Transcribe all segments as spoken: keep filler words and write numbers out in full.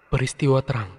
Peristiwa terang.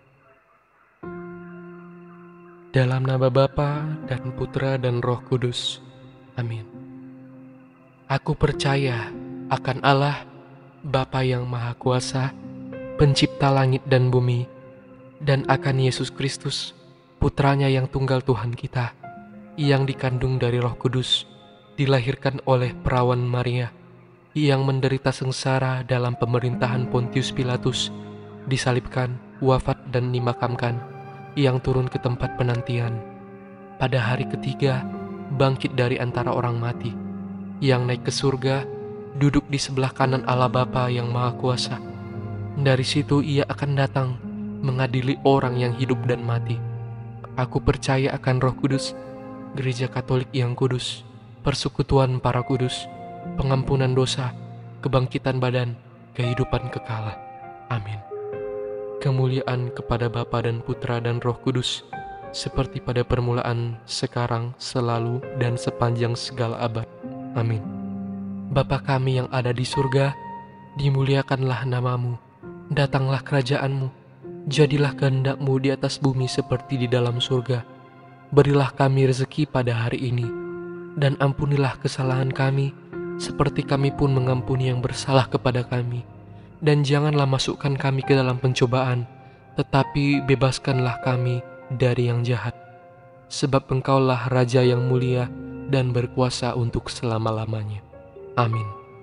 Dalam nama Bapa dan Putra dan Roh Kudus. Amin. Aku percaya akan Allah, Bapa yang Maha Kuasa, Pencipta langit dan bumi, dan akan Yesus Kristus, Putranya yang tunggal Tuhan kita, yang dikandung dari Roh Kudus, dilahirkan oleh perawan Maria, yang menderita sengsara dalam pemerintahan Pontius Pilatus, disalibkan, wafat dan dimakamkan, yang turun ke tempat penantian. Pada hari ketiga, bangkit dari antara orang mati, yang naik ke surga, duduk di sebelah kanan Allah Bapa yang Maha Kuasa. Dari situ ia akan datang, mengadili orang yang hidup dan mati. Aku percaya akan Roh Kudus, Gereja Katolik yang kudus, persekutuan para kudus, pengampunan dosa, kebangkitan badan, kehidupan kekal. Amin. Kemuliaan kepada Bapa dan Putra dan Roh Kudus, seperti pada permulaan, sekarang, selalu, dan sepanjang segala abad. Amin. Bapa kami yang ada di surga, dimuliakanlah namamu, datanglah kerajaanmu, jadilah kehendak-mu di atas bumi seperti di dalam surga. Berilah kami rezeki pada hari ini, dan ampunilah kesalahan kami, seperti kami pun mengampuni yang bersalah kepada kami. Dan janganlah masukkan kami ke dalam pencobaan, tetapi bebaskanlah kami dari yang jahat. Sebab Engkaulah Raja yang mulia dan berkuasa untuk selama-lamanya. Amin.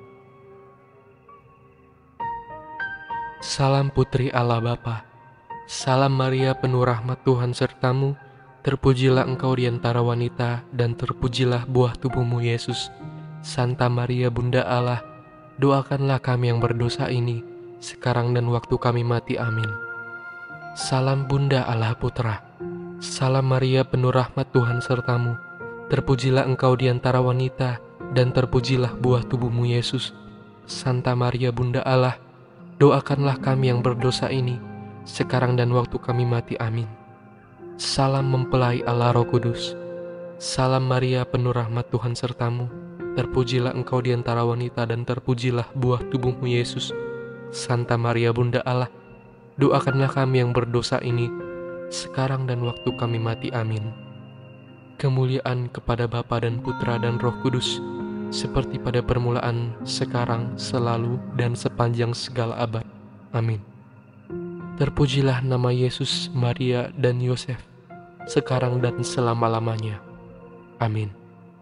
Salam Putri Allah Bapa. Salam Maria penuh rahmat Tuhan sertamu. Terpujilah engkau di antara wanita, dan terpujilah buah tubuhmu Yesus. Santa Maria Bunda Allah, doakanlah kami yang berdosa ini, sekarang dan waktu kami mati. Amin. Salam Bunda Allah Putra. Salam Maria penuh rahmat Tuhan sertamu. Terpujilah engkau di antara wanita, dan terpujilah buah tubuhmu Yesus. Santa Maria Bunda Allah, doakanlah kami yang berdosa ini, sekarang dan waktu kami mati. Amin. Salam mempelai Allah Roh Kudus. Salam Maria penuh rahmat Tuhan sertamu. Terpujilah engkau di antara wanita, dan terpujilah buah tubuhmu Yesus. Santa Maria Bunda Allah, doakanlah kami yang berdosa ini, sekarang dan waktu kami mati. Amin. Kemuliaan kepada Bapa dan Putra dan Roh Kudus, seperti pada permulaan, sekarang, selalu, dan sepanjang segala abad. Amin. Terpujilah nama Yesus, Maria, dan Yosef, sekarang dan selama-lamanya. Amin.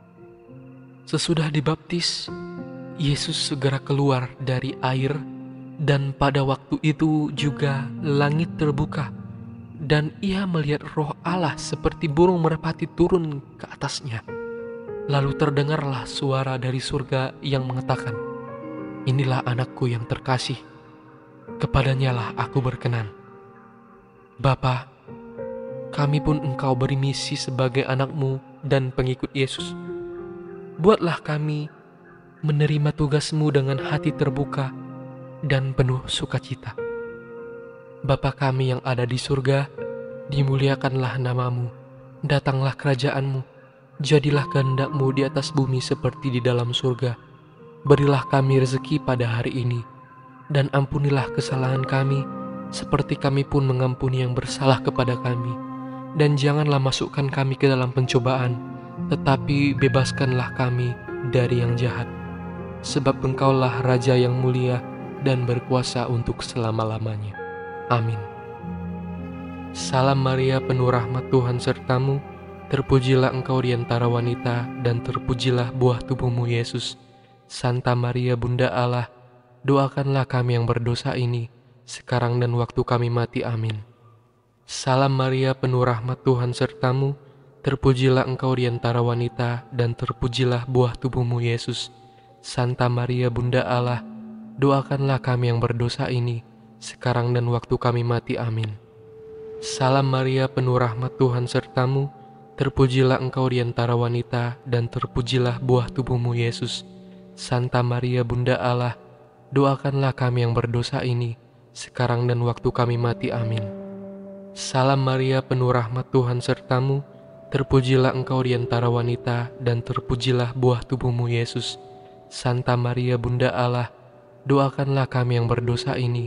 Sesudah dibaptis, Yesus segera keluar dari air, dan pada waktu itu juga langit terbuka, dan ia melihat Roh Allah seperti burung merpati turun ke atasnya. Lalu terdengarlah suara dari surga yang mengatakan, "Inilah anakku yang terkasih, kepadanyalah aku berkenan." Bapa, kami pun Engkau beri misi sebagai anak-Mu dan pengikut Yesus. Buatlah kami menerima tugas-Mu dengan hati terbuka dan penuh sukacita. Bapa kami yang ada di surga, dimuliakanlah namamu, datanglah kerajaan-Mu, jadilah kehendak-Mu di atas bumi seperti di dalam surga. Berilah kami rezeki pada hari ini, dan ampunilah kesalahan kami, seperti kami pun mengampuni yang bersalah kepada kami. Dan janganlah masukkan kami ke dalam pencobaan, tetapi bebaskanlah kami dari yang jahat. Sebab Engkaulah Raja yang mulia dan berkuasa untuk selama-lamanya. Amin. Salam Maria penuh rahmat Tuhan sertamu. Terpujilah engkau di antara wanita, dan terpujilah buah tubuhmu Yesus. Santa Maria Bunda Allah, doakanlah kami yang berdosa ini, sekarang dan waktu kami mati. Amin. Salam Maria penuh rahmat Tuhan sertamu. Terpujilah engkau di antara wanita, dan terpujilah buah tubuhmu Yesus. Santa Maria Bunda Allah, doakanlah kami yang berdosa ini, sekarang dan waktu kami mati. Amin. Salam Maria penuh rahmat Tuhan sertamu. Terpujilah engkau di antara wanita, dan terpujilah buah tubuhmu Yesus. Santa Maria Bunda Allah, doakanlah kami yang berdosa ini, sekarang dan waktu kami mati. Amin. Salam Maria penuh rahmat Tuhan sertamu. Terpujilah engkau di antara wanita, dan terpujilah buah tubuhmu Yesus. Santa Maria Bunda Allah, doakanlah kami yang berdosa ini,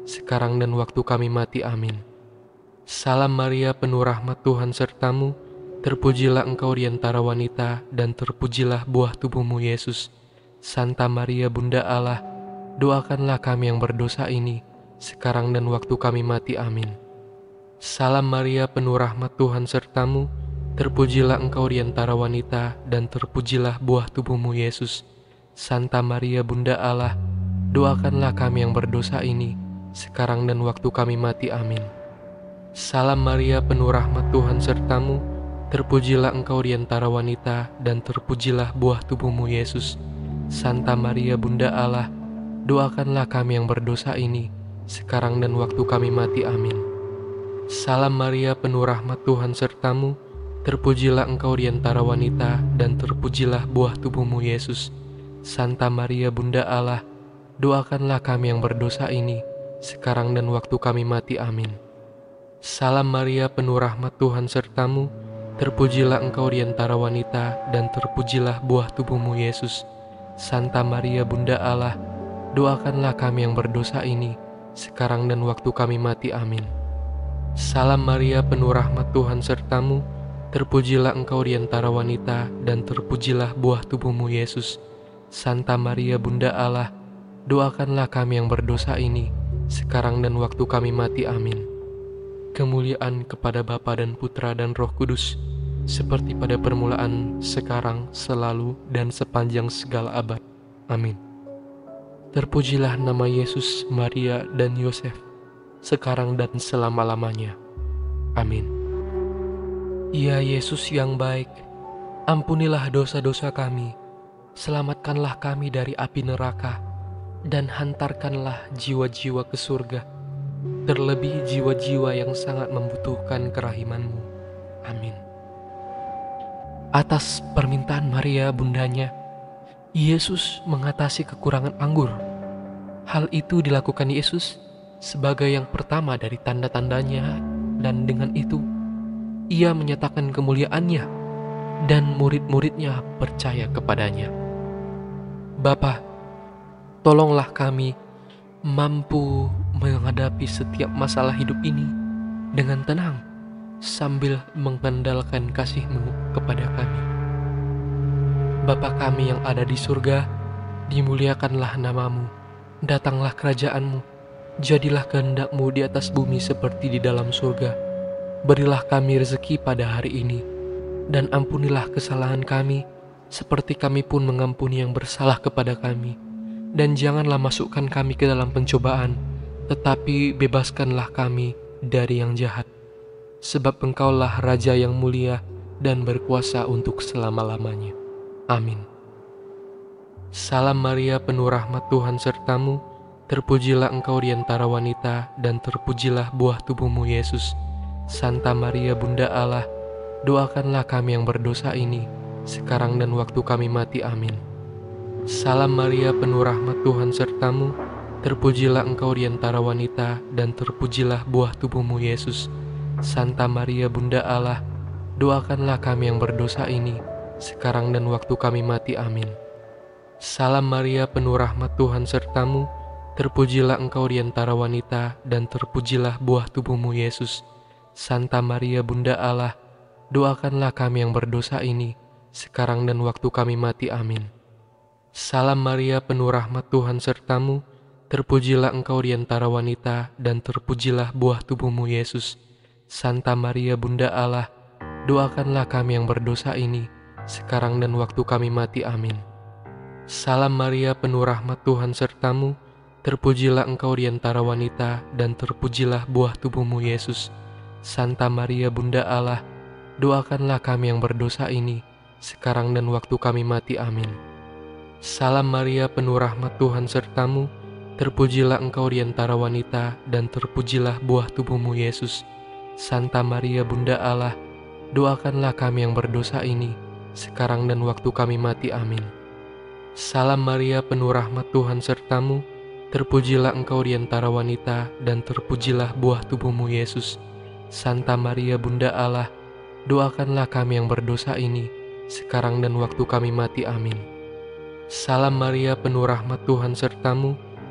sekarang dan waktu kami mati. Amin. Salam Maria, penuh rahmat Tuhan sertamu, terpujilah engkau di antara wanita, dan terpujilah buah tubuhmu Yesus. Santa Maria Bunda Allah, doakanlah kami yang berdosa ini, sekarang dan waktu kami mati. Amin. Salam Maria, penuh rahmat Tuhan sertamu, terpujilah engkau di antara wanita, dan terpujilah buah tubuhmu Yesus. Santa Maria Bunda Allah, doakanlah kami yang berdosa ini, sekarang dan waktu kami mati. Amin. Salam Maria, penuh rahmat Tuhan sertamu, terpujilah engkau di antara wanita, dan terpujilah buah tubuhmu Yesus. Santa Maria Bunda Allah, doakanlah kami yang berdosa ini, sekarang dan waktu kami mati. Amin. Salam Maria, penuh rahmat Tuhan sertamu, terpujilah engkau di antara wanita, dan terpujilah buah tubuhmu Yesus. Santa Maria Bunda Allah, doakanlah kami yang berdosa ini, sekarang dan waktu kami mati. Amin. Salam Maria, penuh rahmat Tuhan sertamu, terpujilah engkau di antara wanita, dan terpujilah buah tubuhmu Yesus. Santa Maria Bunda Allah, doakanlah kami yang berdosa ini, sekarang dan waktu kami mati. Amin. Salam Maria, penuh rahmat Tuhan sertamu, terpujilah engkau di antara wanita, dan terpujilah buah tubuhmu Yesus. Santa Maria Bunda Allah, doakanlah kami yang berdosa ini, sekarang dan waktu kami mati. Amin. Kemuliaan kepada Bapa dan Putra dan Roh Kudus, seperti pada permulaan, sekarang, selalu, dan sepanjang segala abad. Amin. Terpujilah nama Yesus, Maria, dan Yosef, sekarang dan selama-lamanya. Amin. Ya Yesus yang baik, ampunilah dosa-dosa kami, selamatkanlah kami dari api neraka, dan hantarkanlah jiwa-jiwa ke surga, terlebih jiwa-jiwa yang sangat membutuhkan kerahiman-Mu. Amin. Atas permintaan Maria bundanya, Yesus mengatasi kekurangan anggur. Hal itu dilakukan Yesus sebagai yang pertama dari tanda-tandanya, dan dengan itu Ia menyatakan kemuliaannya, dan murid-muridnya percaya kepadanya. Bapa, tolonglah kami mampu menghadapi setiap masalah hidup ini dengan tenang, sambil mengandalkan kasih-Mu kepada kami. Bapa kami yang ada di surga, dimuliakanlah nama-Mu, datanglah kerajaan-Mu, jadilah kehendak-Mu di atas bumi seperti di dalam surga. Berilah kami rezeki pada hari ini, dan ampunilah kesalahan kami, seperti kami pun mengampuni yang bersalah kepada kami. Dan janganlah masukkan kami ke dalam pencobaan, tetapi bebaskanlah kami dari yang jahat. Sebab Engkaulah Raja yang mulia dan berkuasa untuk selama-lamanya. Amin. Salam Maria, penuh rahmat Tuhan sertamu, terpujilah engkau di antara wanita, dan terpujilah buah tubuhmu Yesus. Santa Maria Bunda Allah, doakanlah kami yang berdosa ini, sekarang dan waktu kami mati. Amin. Salam Maria, penuh rahmat Tuhan sertamu, terpujilah engkau di antara wanita, dan terpujilah buah tubuhmu Yesus. Santa Maria Bunda Allah, doakanlah kami yang berdosa ini, sekarang dan waktu kami mati. Amin. Salam Maria, penuh rahmat Tuhan sertamu, terpujilah engkau di antara wanita, dan terpujilah buah tubuhmu Yesus. Santa Maria Bunda Allah, doakanlah kami yang berdosa ini, sekarang dan waktu kami mati. Amin. Salam Maria, penuh rahmat Tuhan sertamu, terpujilah engkau di antara wanita, dan terpujilah buah tubuhmu Yesus. Santa Maria Bunda Allah, doakanlah kami yang berdosa ini, sekarang dan waktu kami mati. Amin. Salam Maria, penuh rahmat Tuhan sertamu, terpujilah engkau di antara wanita, dan terpujilah buah tubuhmu Yesus. Santa Maria Bunda Allah, doakanlah kami yang berdosa ini, sekarang dan waktu kami mati. Amin. Salam Maria, penuh rahmat Tuhan sertamu, terpujilah engkau di antara wanita, dan terpujilah buah tubuhmu Yesus. Santa Maria Bunda Allah, doakanlah kami yang berdosa ini, sekarang dan waktu kami mati. Amin. Salam Maria, penuh rahmat Tuhan sertamu, terpujilah engkau di antara wanita, dan terpujilah buah tubuhmu Yesus. Santa Maria Bunda Allah, doakanlah kami yang berdosa ini, sekarang dan waktu kami mati. Amin. Salam Maria, penuh rahmat Tuhan sertamu,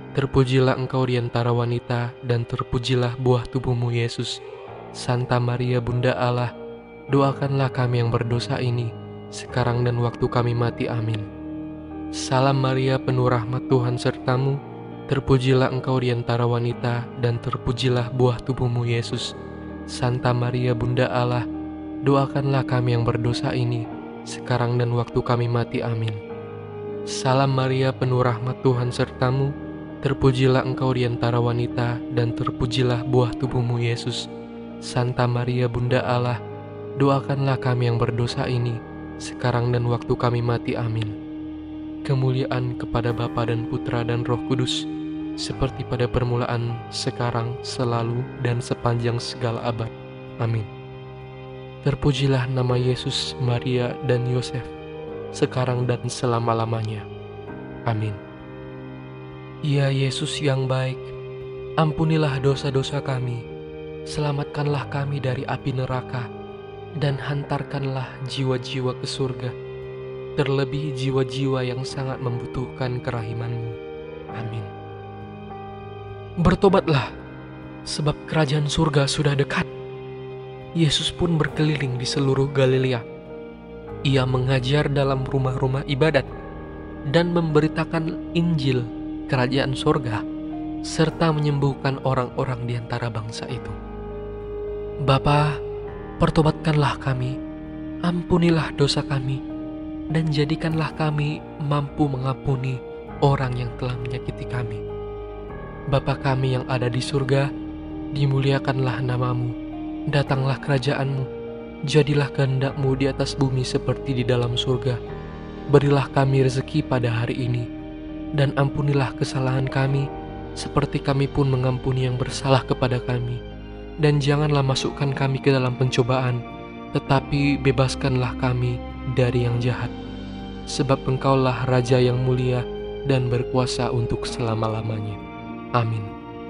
terpujilah Engkau di antara wanita, dan terpujilah buah tubuhmu Yesus. Santa Maria Bunda Allah, doakanlah kami yang berdosa ini, sekarang dan waktu kami mati. Amin. Salam Maria, penuh rahmat Tuhan sertamu, terpujilah Engkau di antara wanita, dan terpujilah buah tubuhmu Yesus. Santa Maria Bunda Allah, doakanlah kami yang berdosa ini, sekarang dan waktu kami mati. Amin. Salam Maria, penuh rahmat Tuhan sertamu, terpujilah Engkau di antara wanita, dan terpujilah buah tubuhmu Yesus. Santa Maria Bunda Allah, doakanlah kami yang berdosa ini, sekarang dan waktu kami mati. Amin. Kemuliaan kepada Bapa dan Putra dan Roh Kudus, seperti pada permulaan, sekarang, selalu, dan sepanjang segala abad. Amin. Terpujilah nama Yesus, Maria, dan Yosef, sekarang dan selama-lamanya. Amin. Ya Yesus yang baik, ampunilah dosa-dosa kami, selamatkanlah kami dari api neraka, dan hantarkanlah jiwa-jiwa ke surga, terlebih jiwa-jiwa yang sangat membutuhkan kerahiman-Mu. Amin. Bertobatlah, sebab kerajaan surga sudah dekat. Yesus pun berkeliling di seluruh Galilea. Ia mengajar dalam rumah-rumah ibadat dan memberitakan Injil kerajaan surga, serta menyembuhkan orang-orang di antara bangsa itu. Bapa, pertobatkanlah kami, ampunilah dosa kami, dan jadikanlah kami mampu mengampuni orang yang telah menyakiti kami. Bapa kami yang ada di surga, dimuliakanlah namamu, datanglah kerajaanmu, jadilah kehendak-Mu di atas bumi seperti di dalam surga. Berilah kami rezeki pada hari ini, dan ampunilah kesalahan kami, seperti kami pun mengampuni yang bersalah kepada kami. Dan janganlah masukkan kami ke dalam pencobaan, tetapi bebaskanlah kami dari yang jahat. Sebab Engkaulah Raja yang mulia dan berkuasa untuk selama-lamanya. Amin.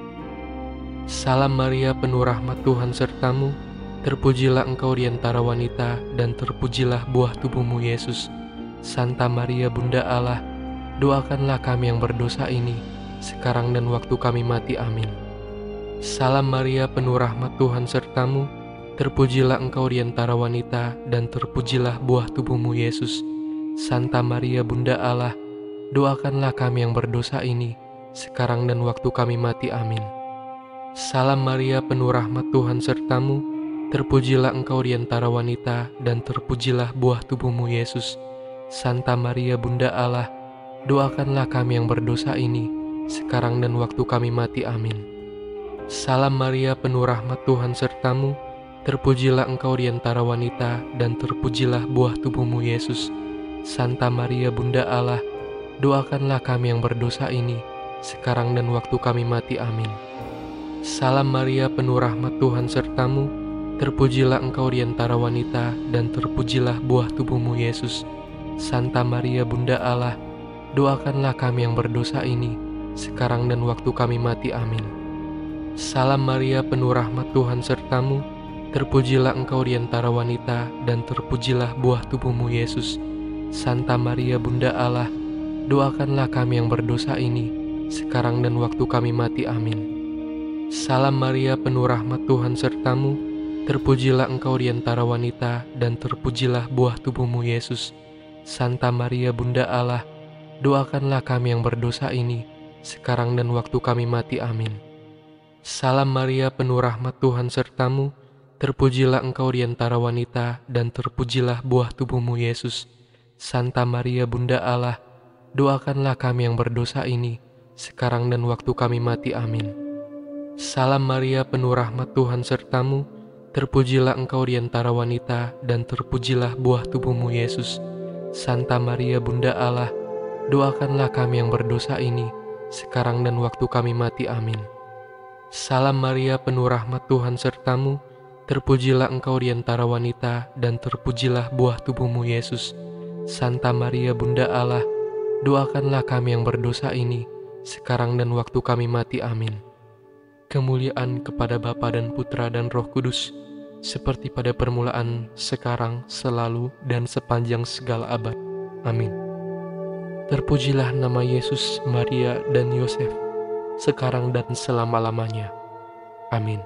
Salam Maria, penuh rahmat Tuhan sertamu, terpujilah Engkau di antara wanita, dan terpujilah buah tubuhmu Yesus. Santa Maria Bunda Allah, doakanlah kami yang berdosa ini, sekarang dan waktu kami mati. Amin. Salam Maria, penuh rahmat Tuhan sertamu, terpujilah Engkau di antara wanita, dan terpujilah buah tubuhmu Yesus. Santa Maria Bunda Allah, doakanlah kami yang berdosa ini, sekarang dan waktu kami mati. Amin. Salam Maria, penuh rahmat Tuhan sertamu, terpujilah Engkau di antara wanita, dan terpujilah buah tubuhmu Yesus. Santa Maria Bunda Allah, doakanlah kami yang berdosa ini, sekarang dan waktu kami mati. Amin. Salam Maria, penuh rahmat Tuhan sertamu, terpujilah Engkau di antara wanita, dan terpujilah buah tubuhmu Yesus. Santa Maria Bunda Allah, doakanlah kami yang berdosa ini, sekarang dan waktu kami mati. Amin. Salam Maria, penuh rahmat Tuhan sertamu, terpujilah Engkau di antara wanita, dan terpujilah buah tubuhmu Yesus. Santa Maria Bunda Allah, doakanlah kami yang berdosa ini, sekarang dan waktu kami mati. Amin. Salam Maria, penuh rahmat Tuhan sertamu, terpujilah Engkau di antara wanita, dan terpujilah buah tubuhmu Yesus. Santa Maria Bunda Allah, doakanlah kami yang berdosa ini, sekarang dan waktu kami mati. Amin. Salam Maria, penuh rahmat Tuhan sertamu, terpujilah Engkau di antara wanita, dan terpujilah buah tubuhmu Yesus. Santa Maria Bunda Allah, doakanlah kami yang berdosa ini, sekarang dan waktu kami mati. Amin. Salam Maria, penuh rahmat Tuhan sertamu, terpujilah Engkau di antara wanita, dan terpujilah buah tubuhmu Yesus. Santa Maria Bunda Allah, doakanlah kami yang berdosa ini, sekarang dan waktu kami mati. Amin. Salam Maria, penuh rahmat Tuhan sertamu, terpujilah Engkau di antara wanita, dan terpujilah buah tubuhmu Yesus. Santa Maria Bunda Allah, doakanlah kami yang berdosa ini, sekarang dan waktu kami mati. Amin. Salam Maria, penuh rahmat Tuhan sertamu, terpujilah Engkau di antara wanita, dan terpujilah buah tubuhmu Yesus. Santa Maria Bunda Allah, doakanlah kami yang berdosa ini, sekarang dan waktu kami mati. Amin. Kemuliaan kepada Bapa dan Putra dan Roh Kudus, seperti pada permulaan, sekarang, selalu, dan sepanjang segala abad. Amin. Terpujilah nama Yesus, Maria, dan Yosef, sekarang dan selama-lamanya. Amin.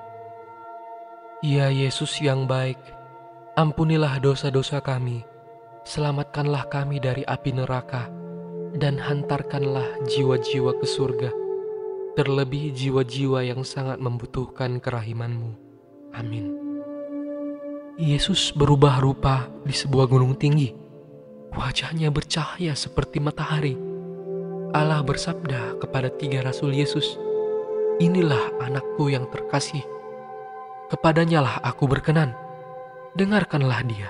Ya Yesus yang baik, ampunilah dosa-dosa kami, selamatkanlah kami dari api neraka, dan hantarkanlah jiwa-jiwa ke surga, terlebih jiwa-jiwa yang sangat membutuhkan kerahiman-Mu. Amin. Yesus berubah rupa di sebuah gunung tinggi. Wajahnya bercahaya seperti matahari. Allah bersabda kepada tiga rasul Yesus, "Inilah anakku yang terkasih. Kepadanya lah aku berkenan. Dengarkanlah dia."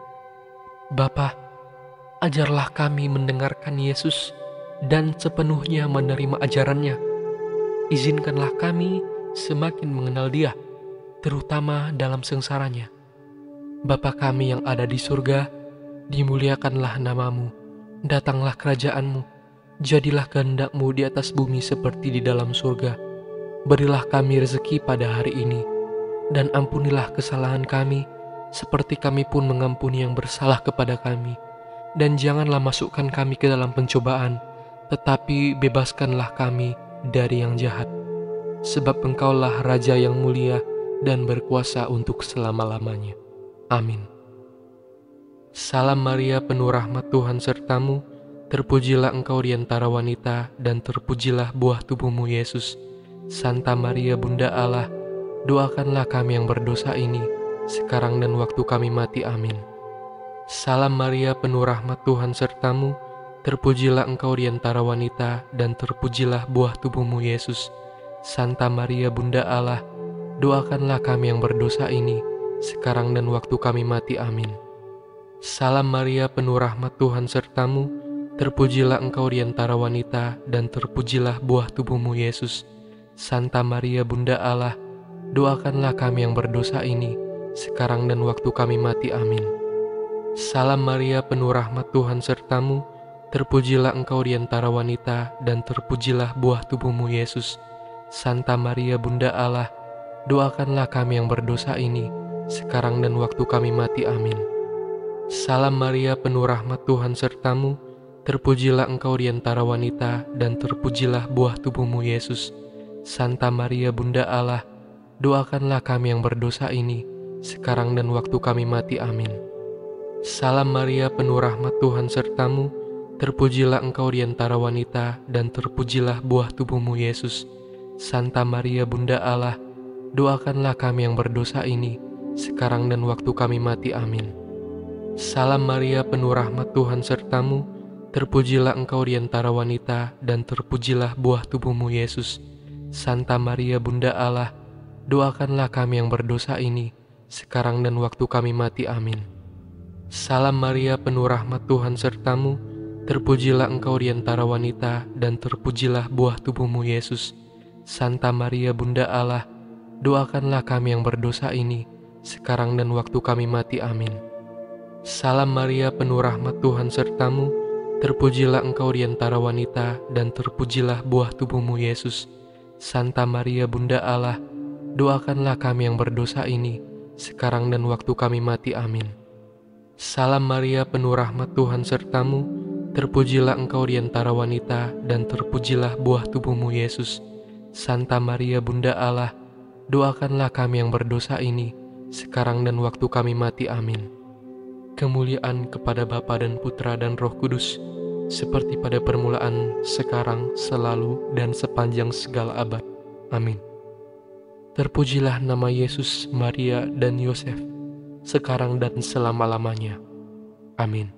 Bapa, ajarlah kami mendengarkan Yesus dan sepenuhnya menerima ajarannya. Izinkanlah kami semakin mengenal Dia, terutama dalam sengsaranya. Bapa kami yang ada di surga, dimuliakanlah nama-Mu, datanglah kerajaan-Mu, jadilah kehendak-Mu di atas bumi seperti di dalam surga. Berilah kami rezeki pada hari ini, dan ampunilah kesalahan kami, seperti kami pun mengampuni yang bersalah kepada kami. Dan janganlah masukkan kami ke dalam pencobaan, tetapi bebaskanlah kami dari yang jahat. Sebab Engkaulah Raja yang mulia dan berkuasa untuk selama-lamanya. Amin. Salam Maria, penuh rahmat Tuhan sertamu, terpujilah engkau di antara wanita, dan terpujilah buah tubuhmu Yesus. Santa Maria Bunda Allah, doakanlah kami yang berdosa ini, sekarang dan waktu kami mati. Amin. Salam Maria, penuh rahmat Tuhan sertamu, terpujilah engkau di antara wanita, dan terpujilah buah tubuhmu Yesus. Santa Maria Bunda Allah, doakanlah kami yang berdosa ini, sekarang dan waktu kami mati. Amin. Salam Maria, penuh rahmat Tuhan sertamu, terpujilah engkau di antara wanita, dan terpujilah buah tubuhmu Yesus. Santa Maria Bunda Allah, doakanlah kami yang berdosa ini, sekarang dan waktu kami mati. Amin. Salam Maria, penuh rahmat Tuhan sertamu, terpujilah engkau di antara wanita, dan terpujilah buah tubuhmu Yesus. Santa Maria Bunda Allah, doakanlah kami yang berdosa ini, sekarang dan waktu kami mati. Amin. Salam Maria, penuh rahmat Tuhan sertamu, terpujilah engkau di antara wanita, dan terpujilah buah tubuhmu Yesus. Santa Maria Bunda Allah, doakanlah kami yang berdosa ini, sekarang dan waktu kami mati. Amin. Salam Maria, penuh rahmat Tuhan sertamu, terpujilah engkau di antara wanita, dan terpujilah buah tubuhmu Yesus. Santa Maria Bunda Allah, doakanlah kami yang berdosa ini, sekarang dan waktu kami mati. Amin. Salam Maria, penuh rahmat Tuhan sertamu, terpujilah engkau di antara wanita, dan terpujilah buah tubuhmu Yesus. Santa Maria Bunda Allah, doakanlah kami yang berdosa ini, sekarang dan waktu kami mati. Amin. Salam Maria, penuh rahmat Tuhan sertamu, terpujilah engkau di antara wanita, dan terpujilah buah tubuhmu Yesus. Santa Maria Bunda Allah, doakanlah kami yang berdosa ini, sekarang dan waktu kami mati. Amin. Salam Maria, penuh rahmat Tuhan sertamu, terpujilah engkau di antara wanita, dan terpujilah buah tubuhmu Yesus. Santa Maria Bunda Allah, doakanlah kami yang berdosa ini, sekarang dan waktu kami mati. Amin. Salam Maria, penuh rahmat Tuhan sertamu, terpujilah engkau di antara wanita, dan terpujilah buah tubuhmu Yesus. Santa Maria Bunda Allah, doakanlah kami yang berdosa ini, sekarang dan waktu kami mati. Amin. Kemuliaan kepada Bapa dan Putra dan Roh Kudus, seperti pada permulaan, sekarang, selalu, dan sepanjang segala abad. Amin. Terpujilah nama Yesus, Maria, dan Yosef, sekarang dan selama-lamanya. Amin.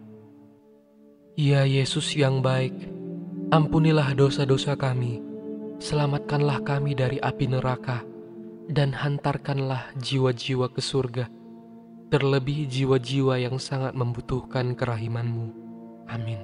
Ya Yesus yang baik, ampunilah dosa-dosa kami, selamatkanlah kami dari api neraka, dan hantarkanlah jiwa-jiwa ke surga, terlebih jiwa-jiwa yang sangat membutuhkan kerahiman-Mu. Amin.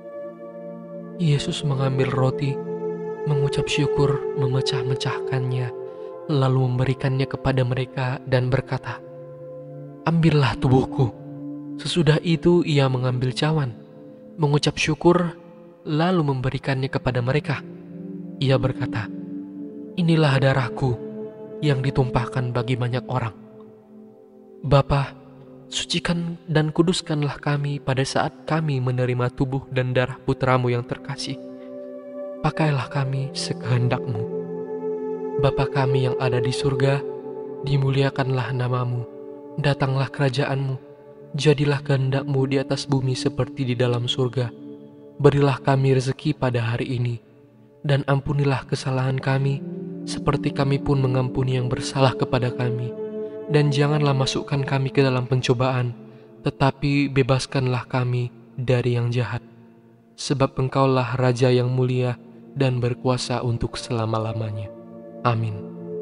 Yesus mengambil roti, mengucap syukur, memecah-mecahkannya, lalu memberikannya kepada mereka dan berkata, "Ambillah tubuhku." Sesudah itu ia mengambil cawan, mengucap syukur, lalu memberikannya kepada mereka. Ia berkata, "Inilah darahku yang ditumpahkan bagi banyak orang. Bapa, sucikan dan kuduskanlah kami pada saat kami menerima tubuh dan darah Putramu yang terkasih. Pakailah kami sekehendak-Mu, Bapa kami yang ada di surga, dimuliakanlah namamu, datanglah kerajaanmu, jadilah kehendak-Mu di atas bumi seperti di dalam surga. Berilah kami rezeki pada hari ini, dan ampunilah kesalahan kami, seperti kami pun mengampuni yang bersalah kepada kami. Dan janganlah masukkan kami ke dalam pencobaan, tetapi bebaskanlah kami dari yang jahat. Sebab Engkaulah Raja yang mulia dan berkuasa untuk selama-lamanya. Amin.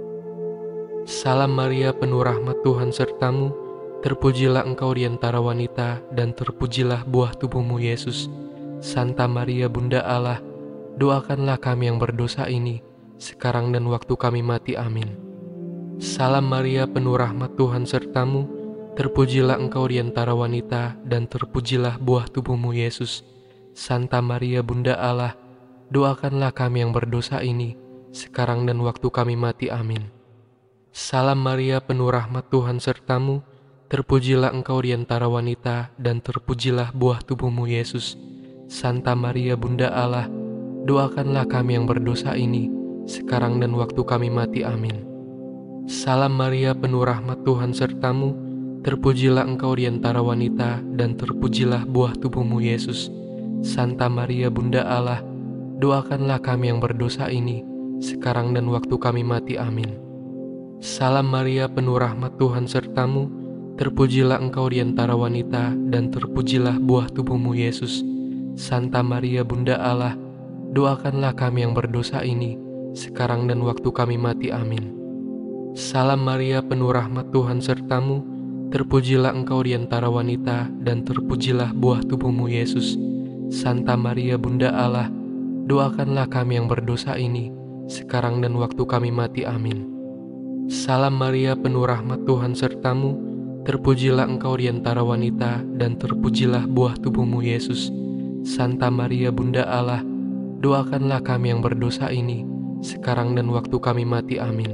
Salam Maria, penuh rahmat Tuhan sertamu, terpujilah engkau di antara wanita, dan terpujilah buah tubuhmu Yesus. Santa Maria Bunda Allah, doakanlah kami yang berdosa ini, sekarang dan waktu kami mati. Amin. Salam Maria, penuh rahmat Tuhan sertamu, terpujilah engkau di antara wanita, dan terpujilah buah tubuhmu Yesus. Santa Maria Bunda Allah, doakanlah kami yang berdosa ini, sekarang dan waktu kami mati. Amin. Salam Maria, penuh rahmat Tuhan sertamu, terpujilah engkau di antara wanita, dan terpujilah buah tubuhmu Yesus. Santa Maria Bunda Allah, doakanlah kami yang berdosa ini, sekarang dan waktu kami mati. Amin. Salam Maria, penuh rahmat Tuhan sertamu, terpujilah engkau di antara wanita, dan terpujilah buah tubuhmu Yesus. Santa Maria Bunda Allah, doakanlah kami yang berdosa ini, sekarang dan waktu kami mati. Amin. Salam Maria, penuh rahmat Tuhan sertamu, terpujilah engkau di antara wanita, dan terpujilah buah tubuhmu Yesus. Santa Maria Bunda Allah, doakanlah kami yang berdosa ini, sekarang dan waktu kami mati. Amin. Salam Maria, penuh rahmat Tuhan sertamu, terpujilah engkau di antara wanita, dan terpujilah buah tubuhmu Yesus. Santa Maria Bunda Allah, doakanlah kami yang berdosa ini, sekarang dan waktu kami mati. Amin. Salam Maria, penuh rahmat Tuhan sertamu, terpujilah engkau di antara wanita, dan terpujilah buah tubuhmu Yesus. Santa Maria Bunda Allah, doakanlah kami yang berdosa ini, sekarang dan waktu kami mati. Amin.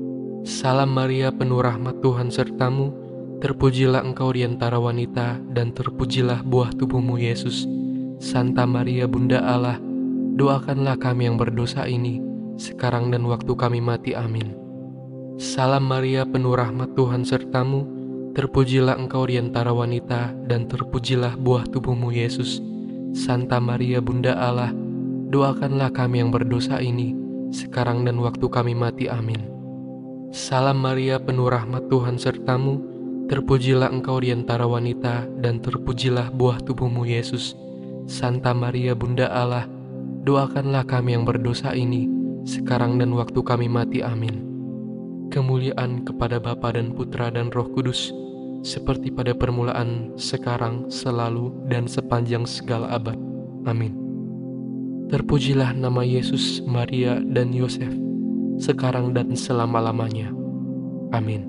Salam Maria, penuh rahmat Tuhan sertamu, terpujilah engkau di antara wanita, dan terpujilah buah tubuhmu Yesus. Santa Maria Bunda Allah, doakanlah kami yang berdosa ini, sekarang dan waktu kami mati. Amin. Salam Maria, penuh rahmat Tuhan sertamu, terpujilah engkau di antara wanita, dan terpujilah buah tubuhmu Yesus. Santa Maria Bunda Allah, doakanlah kami yang berdosa ini, sekarang dan waktu kami mati. Amin. Salam Maria, penuh rahmat Tuhan sertamu, terpujilah engkau di antara wanita, dan terpujilah buah tubuhmu Yesus. Santa Maria Bunda Allah, doakanlah kami yang berdosa ini, sekarang dan waktu kami mati. Amin. Kemuliaan kepada Bapa dan Putra dan Roh Kudus, seperti pada permulaan, sekarang, selalu, dan sepanjang segala abad. Amin. Terpujilah nama Yesus, Maria, dan Yosef, sekarang dan selama-lamanya. Amin.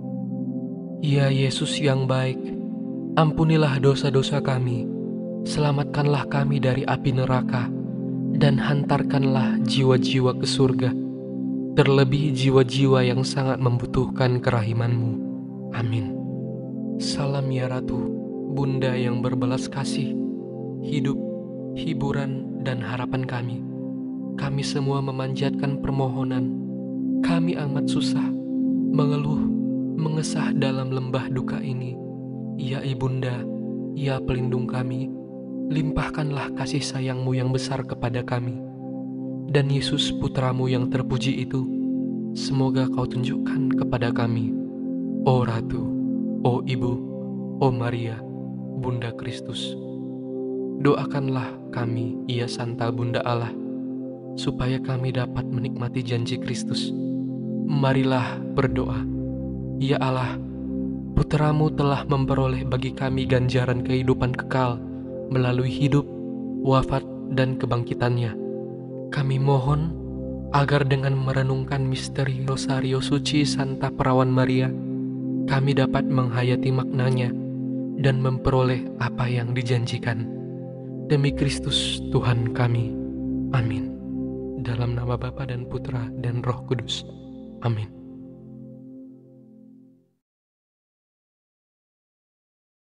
Ya Yesus yang baik, ampunilah dosa-dosa kami, selamatkanlah kami dari api neraka, dan hantarkanlah jiwa-jiwa ke surga, terlebih jiwa-jiwa yang sangat membutuhkan kerahiman-Mu. Amin. Salam ya Ratu, Bunda yang berbelas kasih, hidup, hiburan, dan harapan kami. Kami semua memanjatkan permohonan. Kami amat susah, mengeluh, mengesah dalam lembah duka ini. Ya Ibunda, ya pelindung kami, limpahkanlah kasih sayang-Mu yang besar kepada kami. Dan Yesus Putramu yang terpuji itu, semoga Kau tunjukkan kepada kami. O Ratu, O Ibu, O Maria, Bunda Kristus, doakanlah kami, ya Santa Bunda Allah, supaya kami dapat menikmati janji Kristus. Marilah berdoa. Ya Allah, Putramu telah memperoleh bagi kami ganjaran kehidupan kekal melalui hidup, wafat, dan kebangkitannya. Kami mohon agar dengan merenungkan misteri Rosario Suci Santa Perawan Maria, kami dapat menghayati maknanya dan memperoleh apa yang dijanjikan. Demi Kristus Tuhan kami. Amin. Dalam nama Bapa dan Putra dan Roh Kudus. Amin.